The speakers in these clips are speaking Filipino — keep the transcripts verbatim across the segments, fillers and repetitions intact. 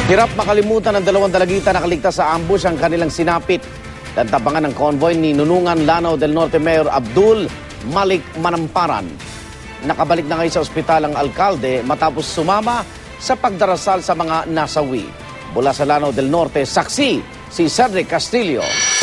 Hirap makalimutan ng dalawang dalagita na kaligtas sa ambush ang kanilang sinapit. Nagtabangan ng convoy ni Nunungan Lanao del Norte Mayor Abdul Malik Manamparan. Nakabalik na ngayon sa ospital ang alkalde matapos sumama sa pagdarasal sa mga nasawi. Mula sa Lanao del Norte, saksi si Cedric Castillo.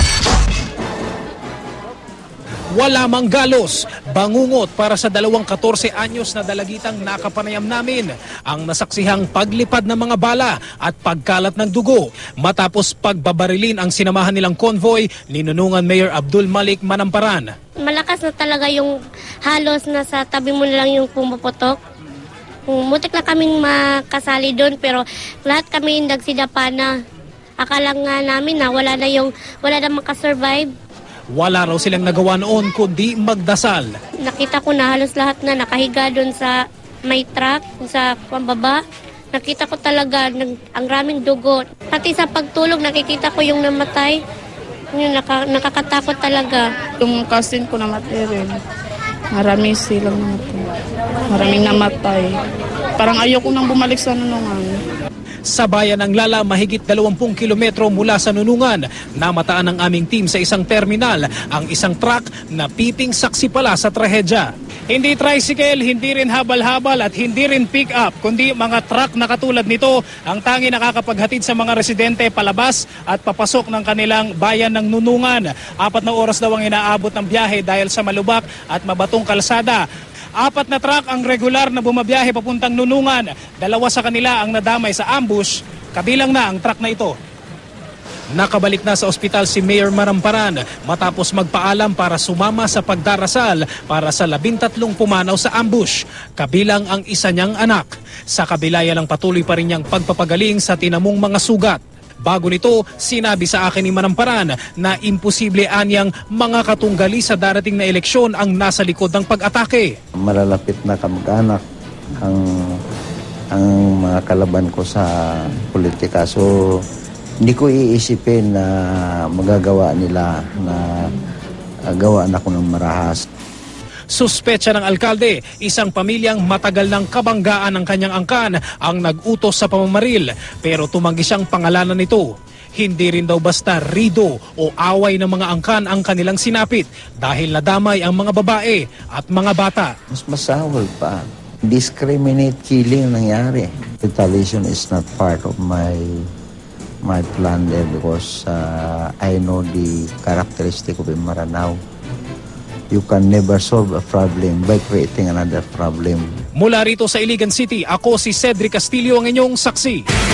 Wala mang galos, bangungot para sa dalawang katorse anyos na dalagitang nakapanayam namin ang nasaksihang paglipad ng mga bala at pagkalat ng dugo matapos pagbabarilin ang sinamahan nilang convoy ni Nunungan Mayor Abdul Malik Manamparan. Malakas na talaga yung halos na sa tabi mo na lang yung pumuputok. Mutik na kaming makasali doon pero lahat kami nagsidapa na. Akala nga namin na wala na yung wala na makasurvive. Wala raw silang nagawa noon kundi magdasal. Nakita ko na halos lahat na nakahiga doon sa may truck, sa pambaba. Nakita ko talaga ng, ang raming dugo. Pati sa pagtulog nakikita ko yung namatay. Yung naka, nakakatakot talaga. Yung cousin ko namatay rin. Marami silang namatay. Maraming namatay. Parang ayoko nang bumalik sa Nunungan. Sa bayan ng Lala, mahigit dalawampung kilometro mula sa Nunungan, namataan ng aming team sa isang terminal ang isang truck na piping saksi pala sa trahedya. Hindi tricycle, hindi rin habal-habal at hindi rin pick-up, kundi mga truck na katulad nito ang tangi nakakapaghatid sa mga residente palabas at papasok ng kanilang bayan ng Nunungan. Apat na oras daw ang inaabot ng biyahe dahil sa malubak at mabatong kalsada. Apat na truck ang regular na bumabiyahe papuntang Nunungan. Dalawa sa kanila ang nadamay sa ambush, kabilang na ang truck na ito. Nakabalik na sa ospital si Mayor Manamparan matapos magpaalam para sumama sa pagdarasal para sa labintatlong pumanaw sa ambush, kabilang ang isa niyang anak. Sa kabila yan ang patuloy pa rin niyang pagpapagaling sa tinamong mga sugat. Bago nito, sinabi sa akin ni Manamparan na imposible anyang mga katunggali sa darating na eleksyon ang nasa likod ng pag-atake. Malalapit na kamag-anak ang, ang mga kalaban ko sa politika. So, hindi ko iisipin na magagawa nila na uh, gawaan ako ng marahas. Suspecha ng alkalde, isang pamilyang matagal ng kabanggaan ng kanyang angkan ang nag-utos sa pamamaril pero tumanggi siyang pangalanan nito. Hindi rin daw basta rido o away ng mga angkan ang kanilang sinapit dahil nadamay ang mga babae at mga bata. Mas masahol pa. Discriminate killing nangyari. Retaliation is not part of my my plan there because uh, I know the characteristic of a Maranao. You can never solve a problem by creating another problem. Mula rito sa Iligan City, ako si Cedric Castillo ang inyong saksi.